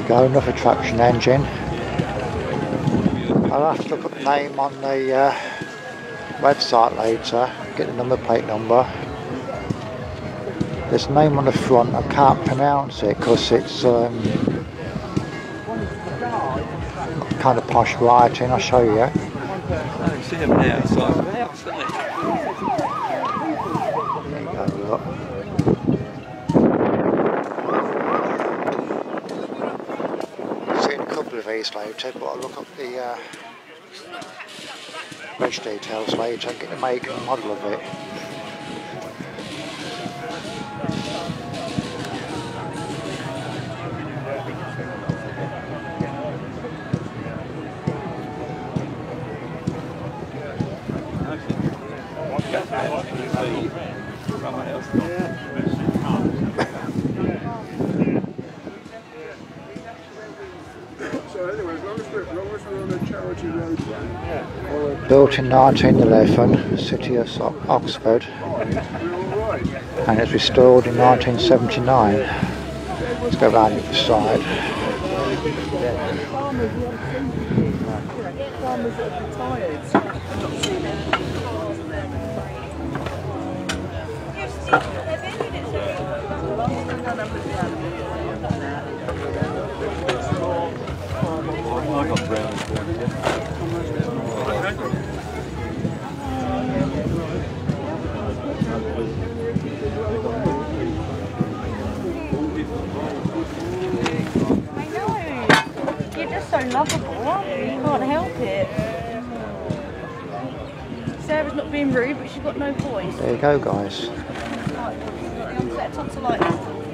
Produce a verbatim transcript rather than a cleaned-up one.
go, another traction engine. I'll have to look at the name on the uh, website later, get the number plate number. There's a name on the front, I can't pronounce it because it's um, kind of posh writing, I'll show you. I can see him now, it's like a house, isn't it? There you go, look. I've seen a couple of these later, but I'll look up the uh, reg details later and get the make and model of it. Built in nineteen eleven, City of Oxford, and it's restored in nineteen seventy-nine. Let's go round the side. I got brown. So lovable, aren't you? You can't help it. Sarah's not being rude, but she's got no voice. There you go, guys. Set top to light.